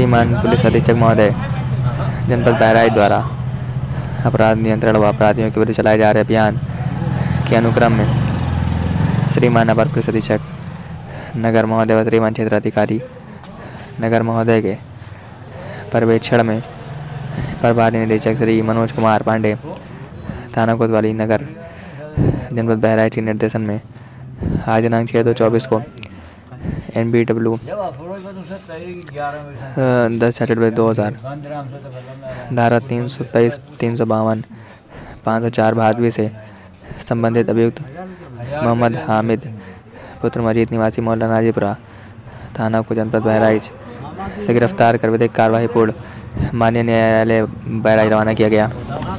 श्रीमान पुलिस अधीक्षक महोदय, जनपद बहराइच द्वारा अपराध नियंत्रण व अपराधियों के विरुद्ध चलाए जा रहे अभियान के अनुक्रम में श्रीमान अपर पुलिस अधीक्षक नगर महोदय व श्रीमान क्षेत्राधिकारी नगर महोदय के पर्यवेक्षण में प्रभारी निदेशक श्री मनोज कुमार पांडे, थाना कोतवाली नगर, जनपद बहराइच के निर्देशन में आज दिनांक 6/2/24 को NBW 10/2000 धारा 323, 352, 504 भादवी से संबंधित अभियुक्त मोहम्मद हामिद पुत्र मजीद निवासी मोहल्ला नाजीपुरा, थाना को जनपद बहराइच से गिरफ्तार कर विधिक कार्यवाही पूर्ण माननीय न्यायालय बहराइच रवाना किया गया।